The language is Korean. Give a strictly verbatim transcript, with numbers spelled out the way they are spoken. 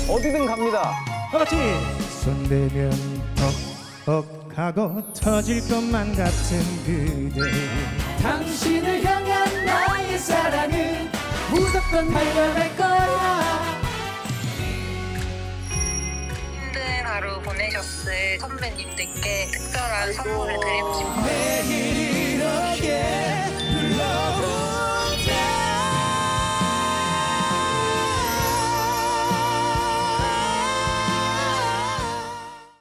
어디든 갑니다. 다 같이 손대면 퍽퍽하고 터질 것만 같은 그대, 당신을 향한 나의 사랑은 무조건 달려갈 거야. 힘든 하루 보내셨을 선배님들께 특별한 선물을 드리고 싶어요. 매일 이렇게